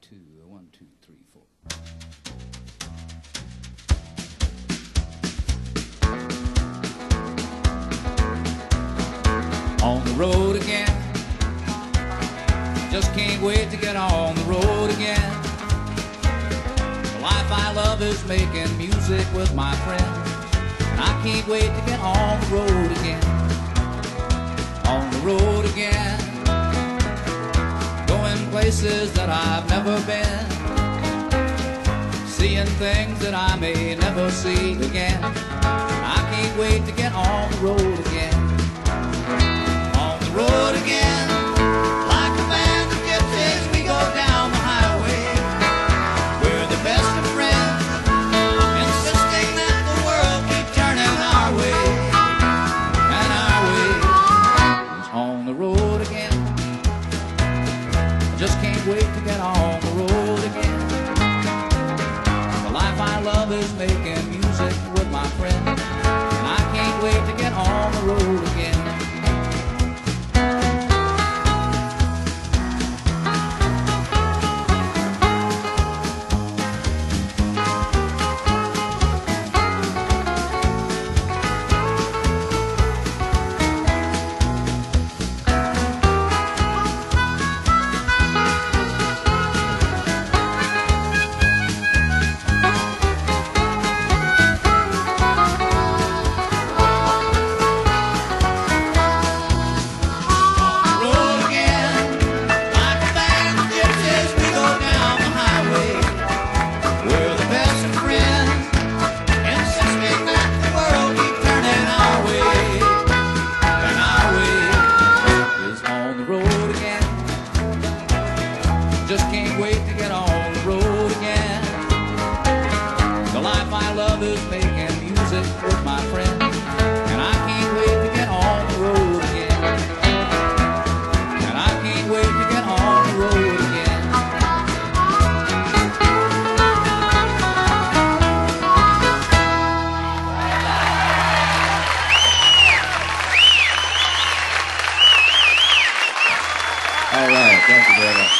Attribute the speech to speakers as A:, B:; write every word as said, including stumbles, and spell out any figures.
A: two, one, two, three, four. On the road again, just can't wait to get on the road again. The life I love is making music with my friends, and I can't wait to get on the road again. On the road again, going places that I've never been, seeing things that I may never see again. I can't wait to get on the road again. On the road again, like a band of gypsies, we go down the highway. We're the best of friends, insisting that the world keep turning our way. And our way is on the road again. I just can't wait to get on the road again. The life I love is making music with my friends, and I can't wait to get on the road again. Just can't wait to get on the road again. The life I love is making music with my friends, and I can't wait to get on the road again. And I can't wait to get on the road again. All right, thank you very much.